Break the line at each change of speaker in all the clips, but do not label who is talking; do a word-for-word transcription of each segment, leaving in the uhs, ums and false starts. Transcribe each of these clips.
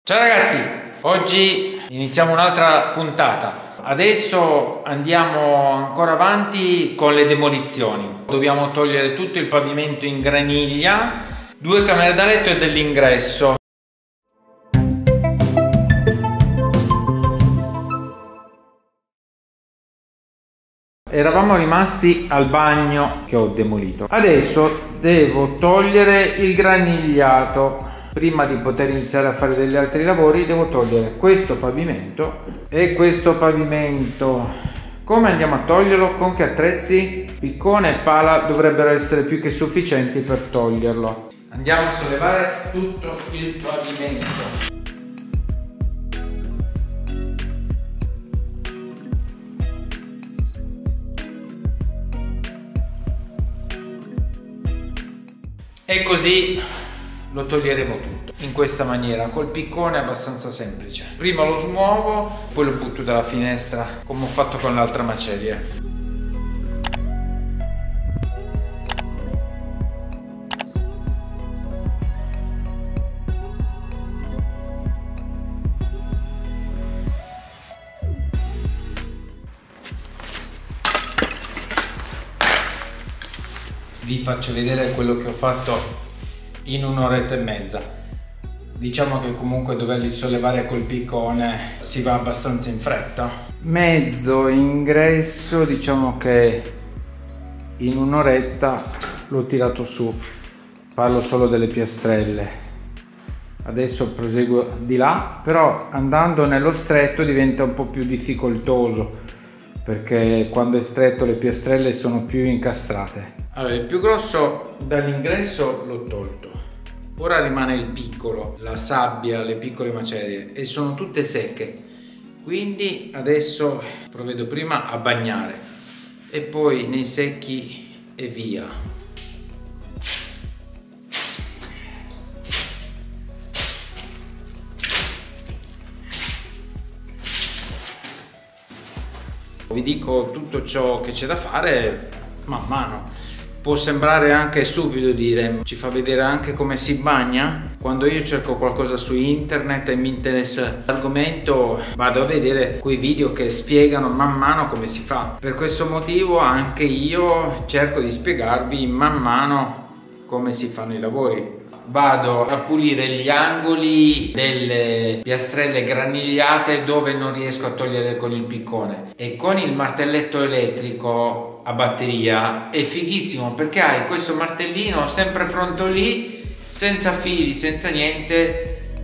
Ciao ragazzi, oggi iniziamo un'altra puntata. Adesso andiamo ancora avanti con le demolizioni. Dobbiamo togliere tutto il pavimento in graniglia, due camere da letto e dell'ingresso. Eravamo rimasti al bagno che ho demolito. Adesso devo togliere il granigliato. Prima di poter iniziare a fare degli altri lavori devo togliere questo pavimento e questo pavimento. Come andiamo a toglierlo? Con che attrezzi? Piccone e pala dovrebbero essere più che sufficienti per toglierlo. Andiamo a sollevare tutto il pavimento. E così lo toglieremo tutto in questa maniera, col piccone abbastanza semplice. Prima lo smuovo, poi lo butto dalla finestra come ho fatto con l'altra macerie. Vi faccio vedere quello che ho fatto in un'oretta e mezza. Diciamo che comunque doverli sollevare col piccone si va abbastanza in fretta. Mezzo ingresso, diciamo che in un'oretta l'ho tirato su. Parlo solo delle piastrelle. Adesso proseguo di là, però andando nello stretto diventa un po' più difficoltoso, perché quando è stretto le piastrelle sono più incastrate. Allora, il più grosso dall'ingresso l'ho tolto. Ora rimane il piccolo, la sabbia, le piccole macerie, e sono tutte secche. Quindi adesso provvedo prima a bagnare e poi nei secchi e via. Vi dico tutto ciò che c'è da fare man mano. Può sembrare anche stupido dire, ci fa vedere anche come si bagna. Quando io cerco qualcosa su internet e mi interessa l'argomento, vado a vedere quei video che spiegano man mano come si fa. Per questo motivo anche io cerco di spiegarvi man mano come si fanno i lavori. Vado a pulire gli angoli delle piastrelle granigliate dove non riesco a togliere con il piccone, e con il martelletto elettrico a batteria è fighissimo, perché hai questo martellino sempre pronto lì, senza fili, senza niente.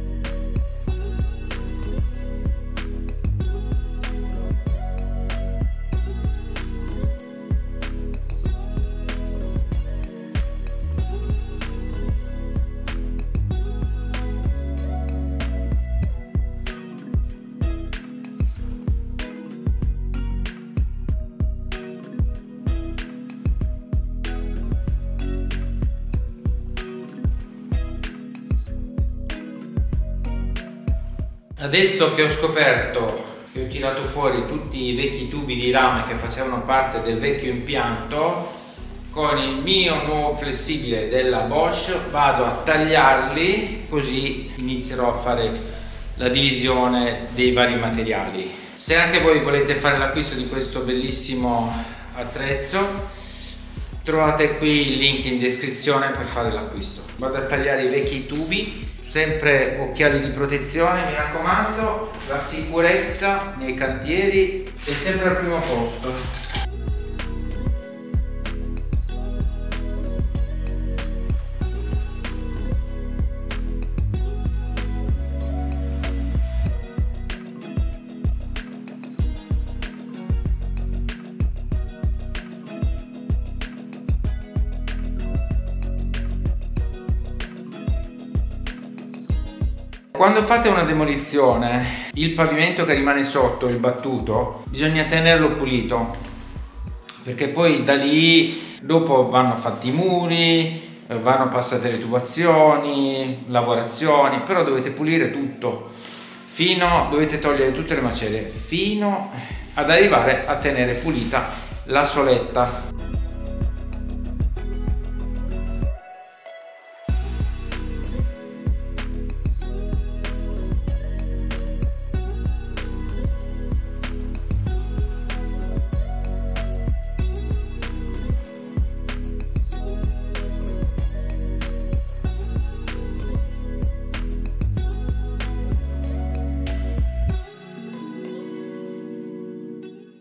Adesso che ho scoperto, che ho tirato fuori tutti i vecchi tubi di rame che facevano parte del vecchio impianto, con il mio nuovo flessibile della Bosch vado a tagliarli, così inizierò a fare la divisione dei vari materiali. Se anche voi volete fare l'acquisto di questo bellissimo attrezzo, trovate qui il link in descrizione per fare l'acquisto. Vado a tagliare i vecchi tubi. Sempre occhiali di protezione, mi raccomando, la sicurezza nei cantieri è sempre al primo posto. Quando fate una demolizione, il pavimento che rimane sotto, il battuto, bisogna tenerlo pulito, perché poi da lì dopo vanno fatti i muri, vanno passate le tubazioni, lavorazioni, però dovete pulire tutto, fino, dovete togliere tutte le macerie, fino ad arrivare a tenere pulita la soletta.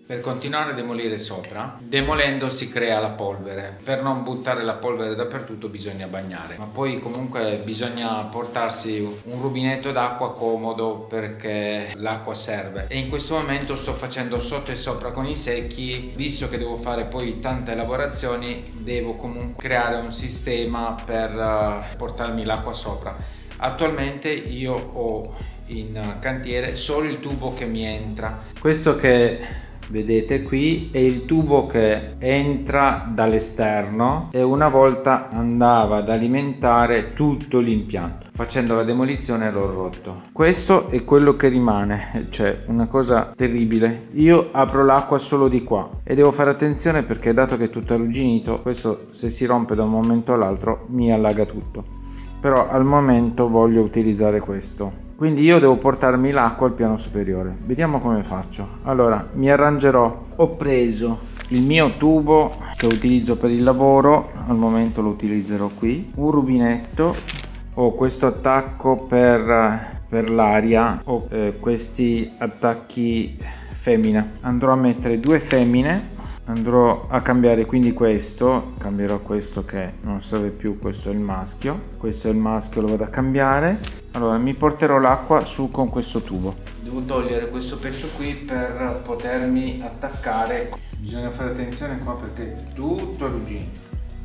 Per continuare a demolire sopra, demolendo si crea la polvere. Per non buttare la polvere dappertutto bisogna bagnare, ma poi comunque bisogna portarsi un rubinetto d'acqua comodo perché l'acqua serve. E in questo momento sto facendo sotto e sopra con i secchi, visto che devo fare poi tante lavorazioni, devo comunque creare un sistema per portarmi l'acqua sopra. Attualmente io ho in cantiere solo il tubo che mi entra. Questo che vedete qui è il tubo che entra dall'esterno e una volta andava ad alimentare tutto l'impianto. Facendo la demolizione l'ho rotto. Questo è quello che rimane, cioè una cosa terribile. Io apro l'acqua solo di qua e devo fare attenzione perché dato che è tutto arrugginito, questo se si rompe da un momento all'altro mi allaga tutto. Però al momento voglio utilizzare questo. Quindi io devo portarmi l'acqua al piano superiore. Vediamo come faccio. Allora mi arrangerò. Ho preso il mio tubo che utilizzo per il lavoro, al momento lo utilizzerò qui, un rubinetto, ho questo attacco per, per l'aria, ho eh, questi attacchi femmina. Andrò a mettere due femmine, andrò a cambiare quindi questo, cambierò questo che non serve più, questo è il maschio, questo è il maschio, lo vado a cambiare. Allora mi porterò l'acqua su con questo tubo. Devo togliere questo pezzo qui per potermi attaccare. Bisogna fare attenzione qua perché è tutto arrugginito.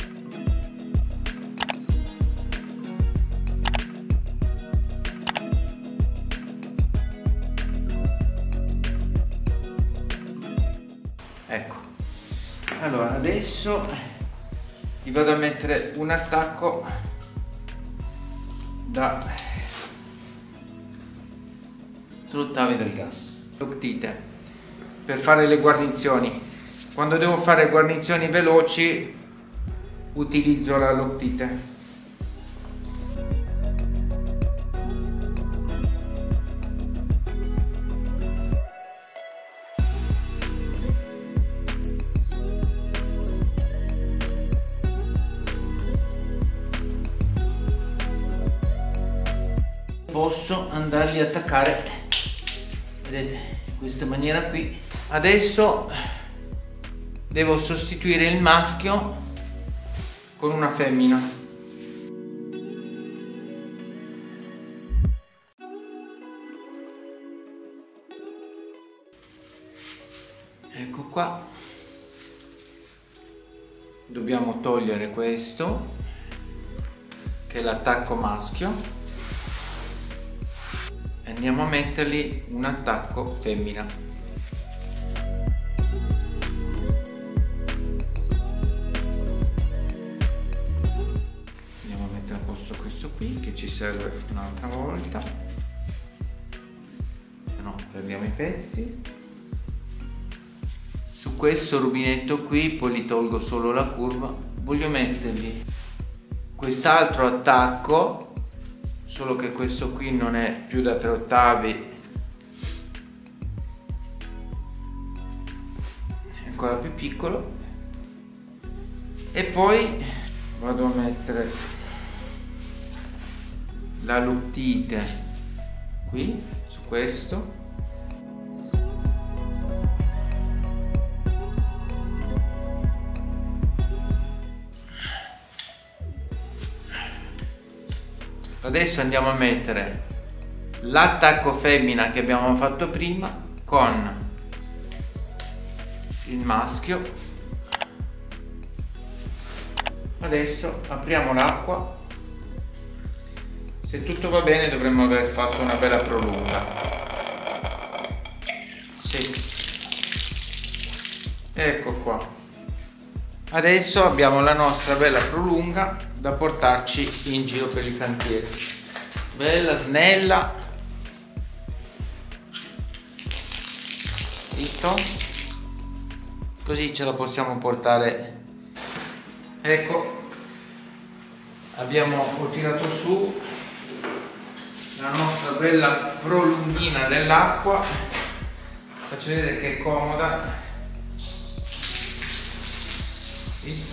Ecco, allora adesso gli vado a mettere un attacco da trottavi del gas. Loctite per fare le guarnizioni. Quando devo fare guarnizioni veloci utilizzo la loctite. Posso andarli a attaccare, vedete, in questa maniera qui. Adesso devo sostituire il maschio con una femmina. Ecco qua. Dobbiamo togliere questo che è l'attacco maschio. Andiamo a mettergli un attacco femmina. Andiamo a mettere a posto questo qui che ci serve un'altra volta, se no perdiamo i pezzi. Su questo rubinetto qui poi li tolgo solo la curva. Voglio mettergli quest'altro attacco, solo che questo qui non è più da tre ottavi, è ancora più piccolo. E poi vado a mettere la loctite qui su questo. Adesso andiamo a mettere l'attacco femmina che abbiamo fatto prima con il maschio. Adesso apriamo l'acqua. Se tutto va bene dovremmo aver fatto una bella prolunga. Sì. Ecco qua. Adesso abbiamo la nostra bella prolunga da portarci in giro per il cantiere. Bella, snella. Visto? Così ce la possiamo portare. Ecco, abbiamo ho tirato su la nostra bella prolunghina dell'acqua. Faccio vedere che è comoda. Visto?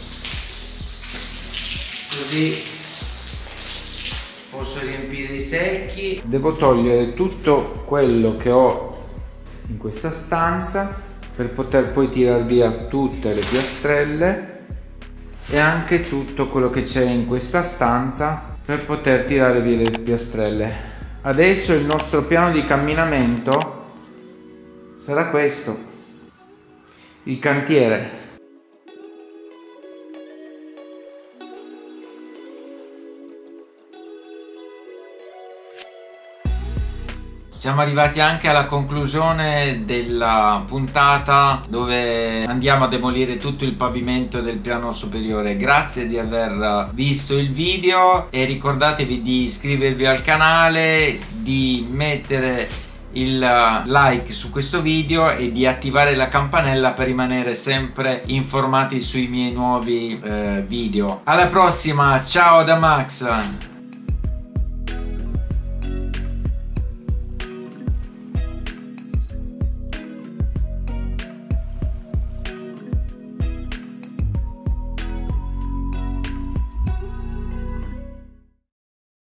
Così posso riempire i secchi. Devo togliere tutto quello che ho in questa stanza per poter poi tirar via tutte le piastrelle e anche tutto quello che c'è in questa stanza per poter tirare via le piastrelle. Adesso il nostro piano di camminamento sarà questo, il cantiere. Siamo arrivati anche alla conclusione della puntata dove andiamo a demolire tutto il pavimento del piano superiore. Grazie di aver visto il video e ricordatevi di iscrivervi al canale, di mettere il like su questo video e di attivare la campanella per rimanere sempre informati sui miei nuovi eh, video. Alla prossima, ciao da Max!